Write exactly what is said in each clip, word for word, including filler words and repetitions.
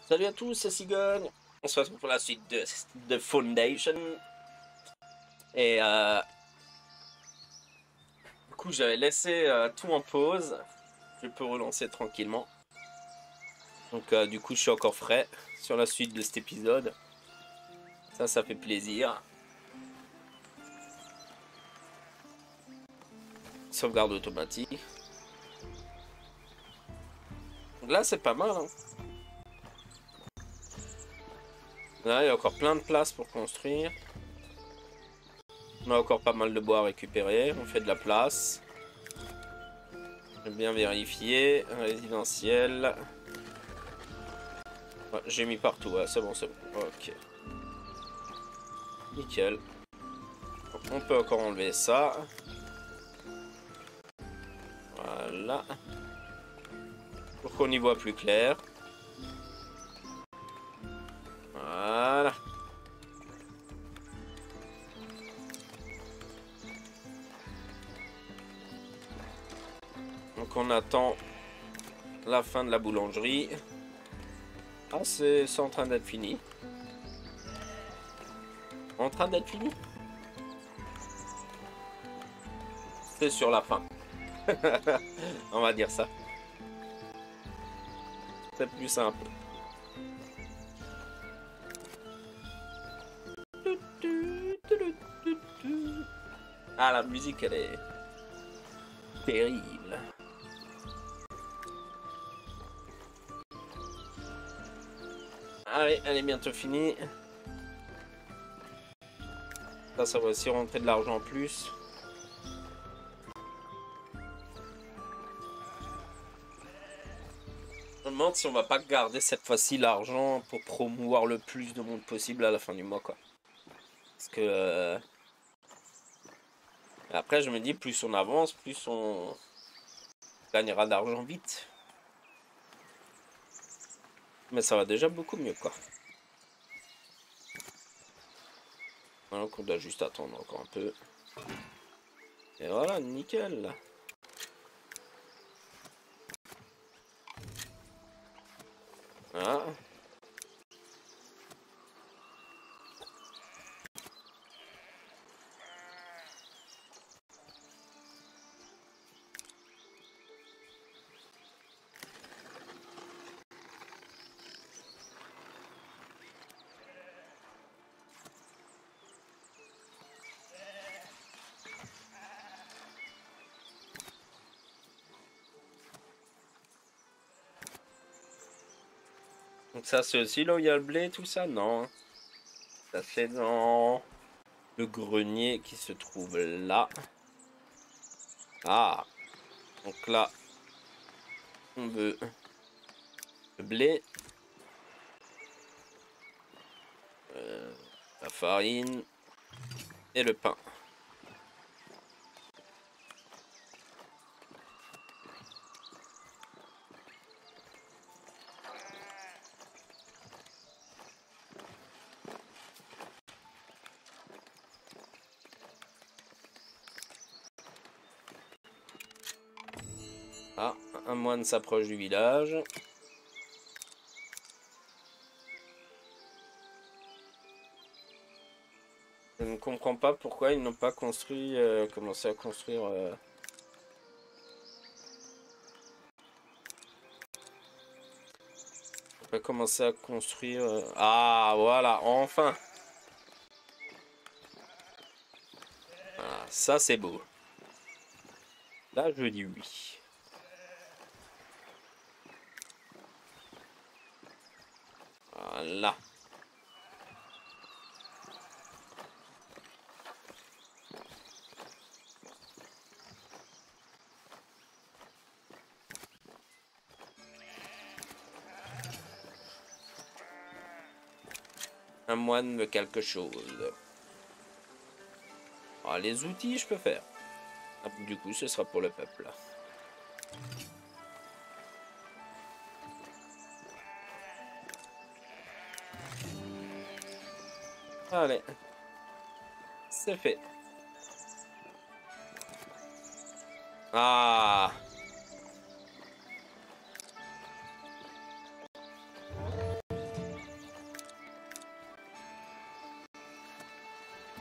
Salut à tous, c'est Cigogne. On se retrouve pour la suite de, de Foundation. Et euh, du coup, j'avais laissé euh, tout en pause. Je peux relancer tranquillement. Donc euh, du coup, je suis encore frais sur la suite de cet épisode. Ça, ça fait plaisir. Sauvegarde automatique. Donc là, c'est pas mal. Hein. Là, il y a encore plein de place pour construire. On a encore pas mal de bois à récupérer. On fait de la place. J'aime bien vérifier. Résidentiel. Ouais, j'ai mis partout. Ouais, c'est bon, c'est bon. Ok. Nickel. On peut encore enlever ça. Voilà. Pour qu'on y voit plus clair. Voilà. Donc on attend la fin de la boulangerie. Ah, c'est en train d'être fini. En train d'être fini. C'est sur la fin. On va dire ça. C'est plus simple. Ah, la musique, elle est terrible. Allez, elle est bientôt finie. Ça, ça va aussi rentrer de l'argent en plus. Je me demande si on va pas garder cette fois-ci l'argent pour promouvoir le plus de monde possible à la fin du mois, quoi. Parce que... Euh... Après, je me dis, plus on avance, plus on gagnera d'argent vite. Mais ça va déjà beaucoup mieux, quoi. Donc on doit juste attendre encore un peu. Et voilà, nickel. Voilà. Donc ça c'est aussi là où il y a le blé, tout ça? Non. Ça c'est dans le grenier qui se trouve là. Ah. Donc là, on veut le blé. Euh, la farine. Et le pain. Ah, un moine s'approche du village. Je ne comprends pas pourquoi ils n'ont pas construit, euh, commencé à construire... Euh... On va commencer à construire... Euh... Ah, voilà, enfin. Ah, ça c'est beau. Là, je dis oui. Voilà. Un moine veut quelque chose. Ah, les outils, je peux faire. Ah, du coup, ce sera pour le peuple. Allez. C'est fait. Ah.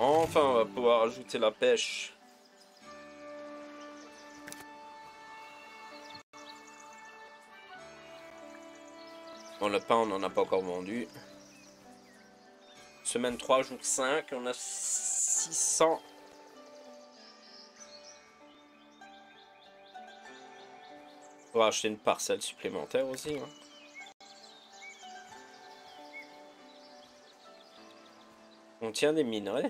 Enfin, on va pouvoir ajouter la pêche. Bon, le pain, on n'en a pas encore vendu. Semaine trois, jour cinq, on a six cents. On va acheter une parcelle supplémentaire aussi. Hein. On tient des minerais.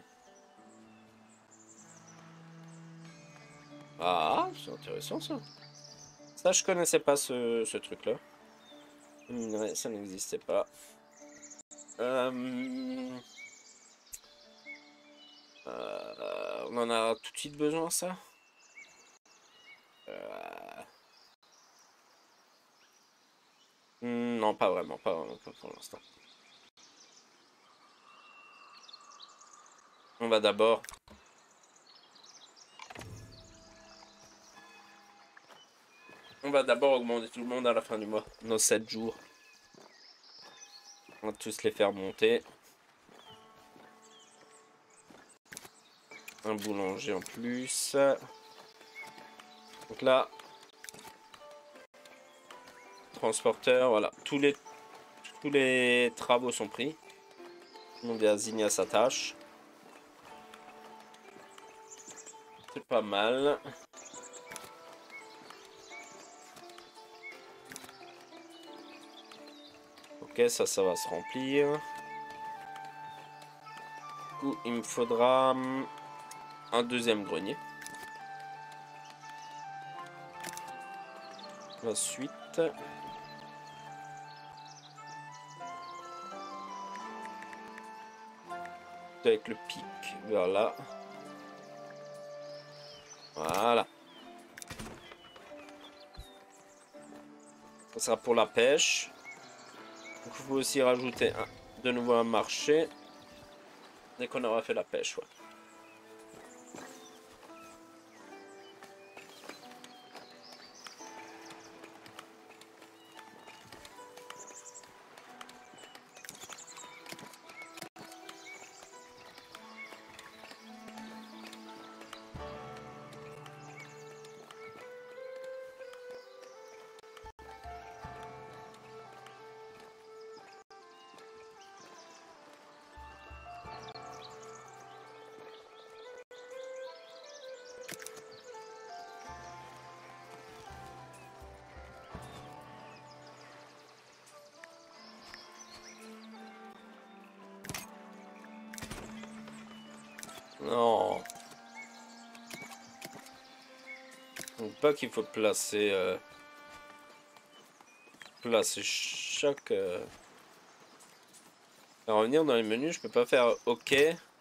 Ah, c'est intéressant ça. Ça, je connaissais pas ce, ce truc-là. Les minerais, ça n'existait pas. Euh... Euh... On en a tout de suite besoin, ça euh... Non, pas vraiment, pas vraiment, pas pour l'instant. On va d'abord... On va d'abord augmenter tout le monde à la fin du mois. Nos sept jours. On va tous les faire monter. Un boulanger en plus. Donc là... Transporteur, voilà. Tous les, tous les travaux sont pris. Tout le monde est assigné à sa tâche. C'est pas mal. Ok, ça, ça va se remplir. Du coup, il me faudra un deuxième grenier. Ensuite... avec le pic vers là. Voilà. Ça sera pour la pêche. Donc, il faut aussi rajouter un, de nouveau un marché. Dès qu'on aura fait la pêche, ouais. Non. Donc pas qu'il faut placer euh, placer chaque euh... à revenir dans les menus, je peux pas faire OK.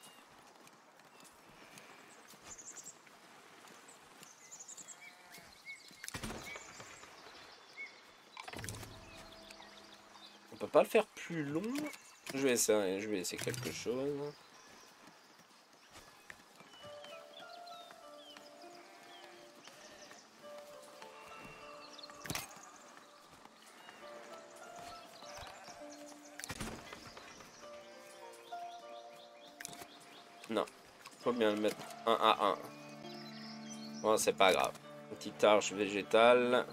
On peut pas le faire plus long. Je vais essayer, je vais essayer quelque chose. Non, faut bien le mettre un à un. Bon, c'est pas grave. Une petite arche végétale.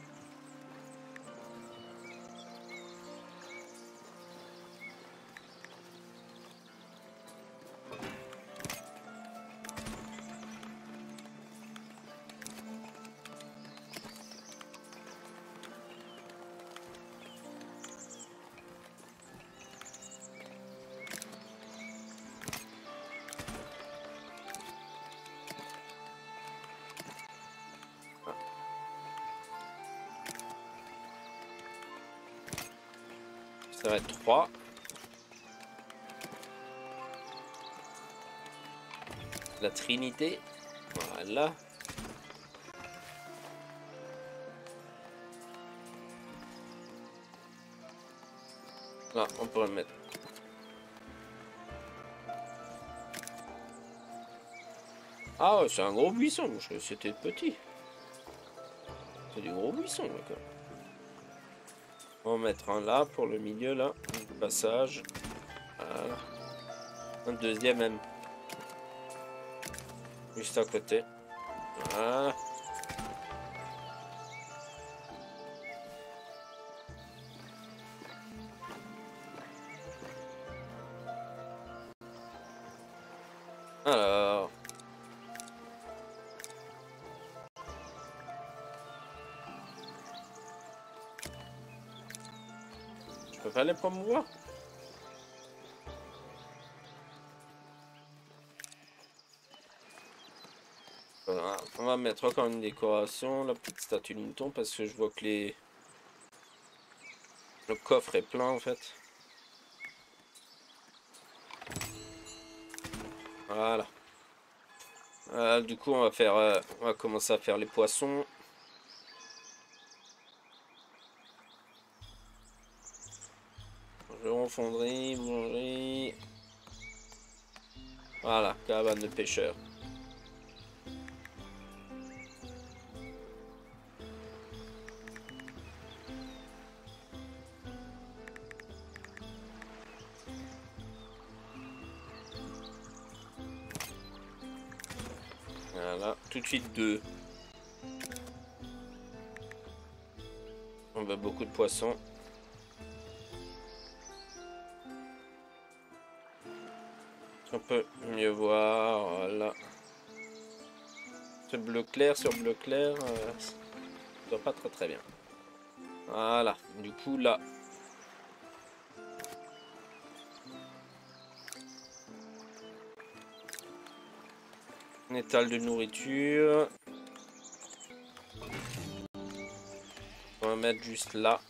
Ça va être trois. La Trinité. Voilà. Là, on pourrait le mettre. Ah ouais, c'est un gros buisson. Je croyais que c'était petit. C'est du gros buisson, d'accord. On va mettre un là pour le milieu, là. Le passage. Voilà. Un deuxième même. Juste à côté. Voilà. Alors. Je peux pas les promouvoir? Voilà. On va mettre encore une décoration, la petite statue de mouton, parce que je vois que les... le coffre est plein en fait. Voilà. Euh, du coup, on va faire, euh, on va commencer à faire les poissons. Boucheron, fonderie, boulangerie. Voilà, cabane de pêcheurs. Voilà, tout de suite deux. On veut beaucoup de poissons. On peut mieux voir, voilà. Ce bleu clair sur bleu clair, euh, ça va pas très très bien. Voilà, du coup là. Un étal de nourriture. On va mettre juste là.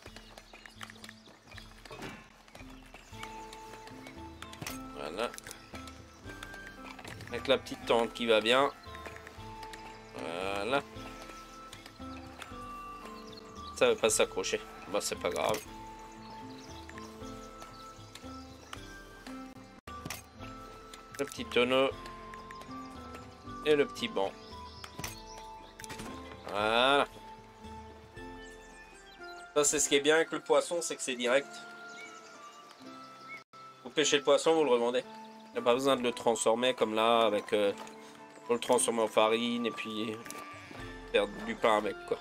Voilà. Avec la petite tente qui va bien. Voilà. Ça veut pas s'accrocher. Bah c'est pas grave. Le petit tonneau. Et le petit banc. Voilà. Ça c'est ce qui est bien avec le poisson, c'est que c'est direct. Vous pêchez le poisson, vous le revendez. Il n'y a pas besoin de le transformer comme là avec... Euh, pour le transformer en farine et puis faire du pain avec quoi.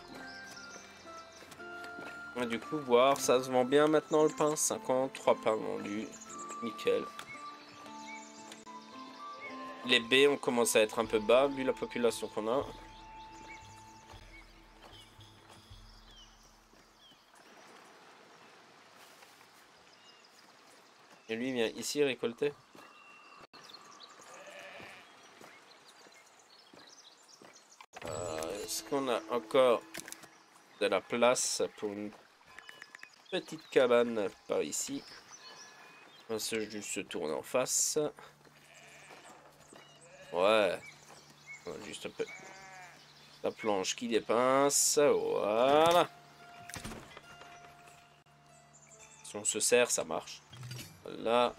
Et du coup, voir, ça se vend bien maintenant le pain. cinquante-trois pains vendus. Nickel. Les baies ont commencé à être un peu bas vu la population qu'on a. Et lui il vient ici récolter. Euh, Est-ce qu'on a encore de la place pour une petite cabane par ici? On va juste se tourner en face. Ouais. On a juste un peu la planche qui dépince. Voilà. Si on se sert, ça marche. Voilà.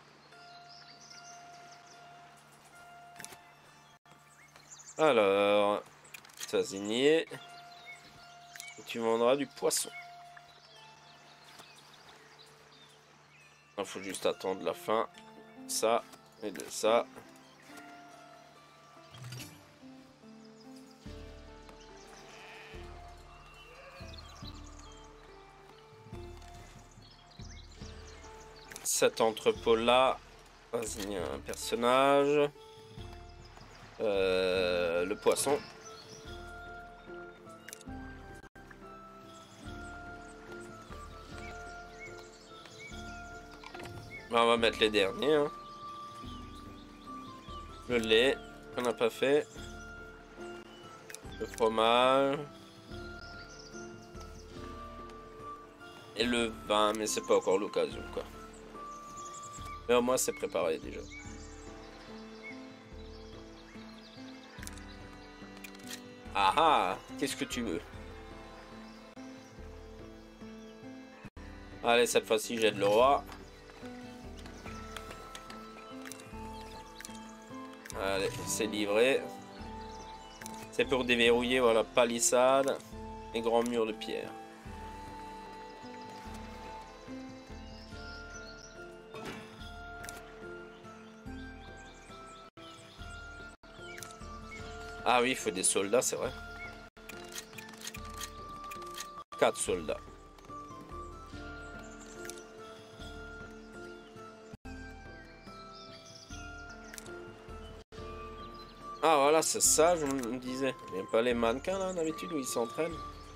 Alors, Tazinier. Tu vendras du poisson. Il faut juste attendre la fin. Ça et de ça. Cet entrepôt là. Vas-y, un personnage. Euh, le poisson. On va mettre les derniers. Hein. Le lait qu'on n'a pas fait. Le fromage. Et le vin, mais c'est pas encore l'occasion quoi. Mais au moins c'est préparé déjà. Ah ah, qu'est-ce que tu veux? Allez, cette fois-ci j'aide le roi. Allez, c'est livré. C'est pour déverrouiller, voilà, palissade et grands murs de pierre. Ah oui, il faut des soldats, c'est vrai. Quatre soldats. Ah voilà, c'est ça, je me disais. Il n'y a pas les mannequins là, d'habitude, où ils s'entraînent.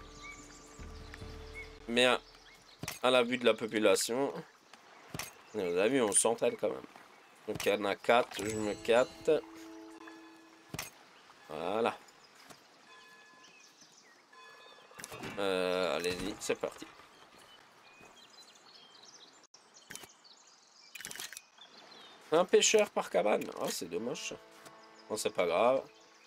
Mais à, à la vue de la population, vous avez vu, on s'entraîne quand même. Donc il y en a quatre, je me quatre. Voilà. Euh, allez-y, c'est parti. Un pêcheur par cabane. Oh, c'est dommage. Bon, c'est pas grave.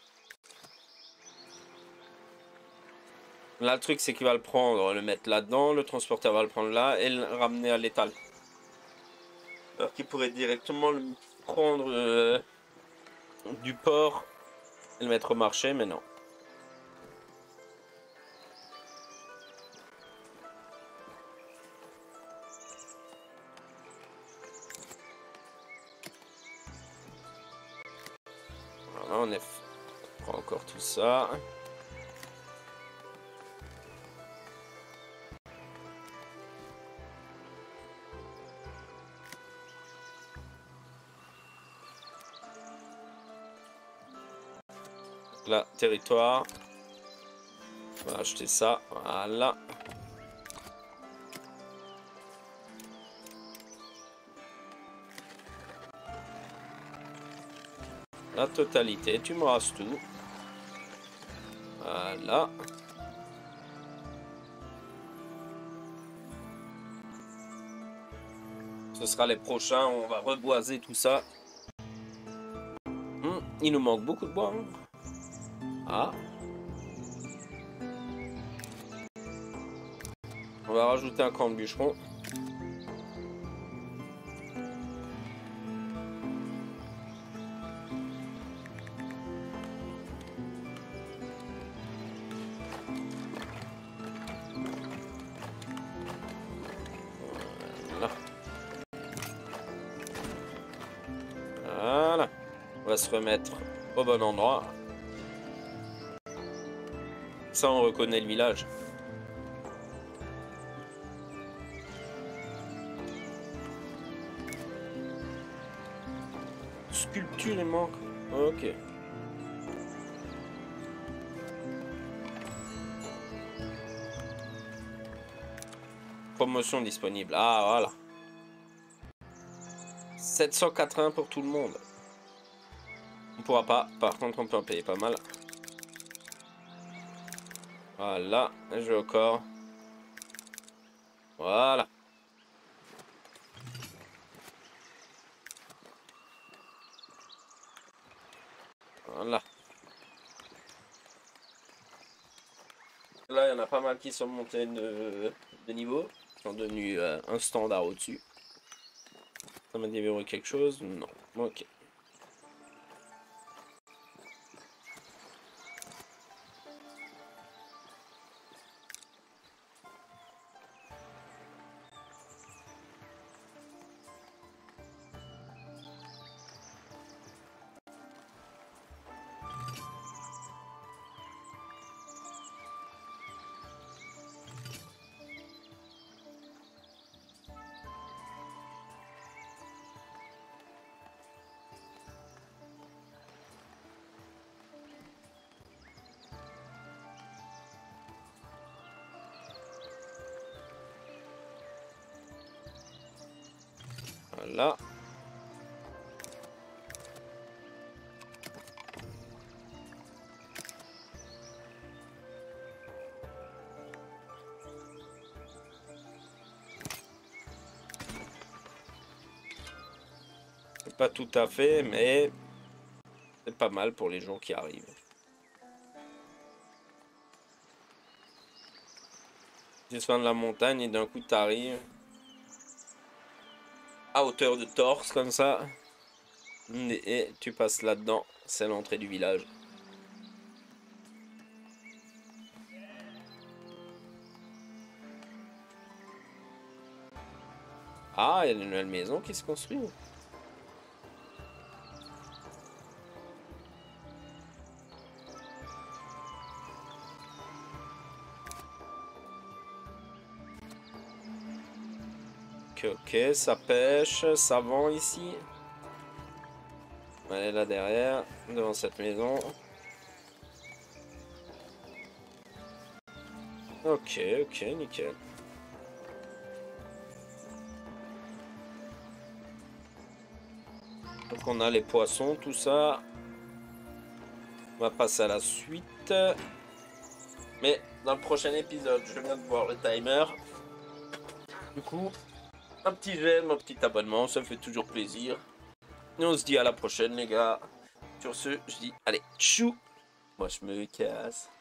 Là, le truc, c'est qu'il va le prendre, le mettre là-dedans, le transporteur va le prendre là et le ramener à l'étal. Alors qu'il pourrait directement le prendre euh, du port et le mettre au marché, mais non. Voilà, on, est... on prend encore tout ça. Là, territoire. On va acheter ça. Voilà. La totalité. Tu me rases tout. Voilà. Ce sera les prochains. On va reboiser tout ça. Hum, il nous manque beaucoup de bois. Hein. Ah. On va rajouter un camp de bûcheron. Voilà. Voilà. On va se remettre au bon endroit. Ça, on reconnaît le village. Sculpture, il manque. Ok. Promotion disponible. Ah, voilà. sept cent quatre-vingts pour tout le monde. On pourra pas. Par contre, on peut en payer pas mal. Voilà. Un jeu au corps. Voilà. Voilà. Là, il y en a pas mal qui sont montés de, de niveau. Qui sont devenus euh, un standard au-dessus. Ça m'a déverrouillé quelque chose? Non. Ok. Voilà. Pas tout à fait, mais c'est pas mal pour les gens qui arrivent. Tu soin de la montagne et d'un coup t'arrives à hauteur de torse comme ça et tu passes là-dedans. C'est l'entrée du village. Ah, il y a une nouvelle maison qui se construit. Ok, ok, ça pêche, ça vend ici. Elle est là derrière, devant cette maison. Ok, ok, nickel. Donc on a les poissons, tout ça. On va passer à la suite. Mais dans le prochain épisode, je viens de voir le timer. Du coup, un petit j'aime, un petit abonnement, ça fait toujours plaisir. Et on se dit à la prochaine les gars. Sur ce, je dis allez, tchou. Moi je me casse.